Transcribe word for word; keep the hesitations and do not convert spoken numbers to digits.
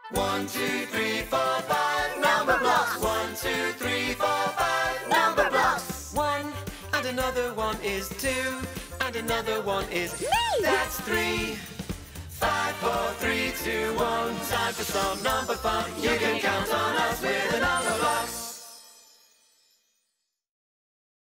One, two, three, four, five. Number blocks. One, two, three, four, five. Number blocks. One and another one is two, and another one is me. That's three. Five, four, three, two, one. Time for some number fun.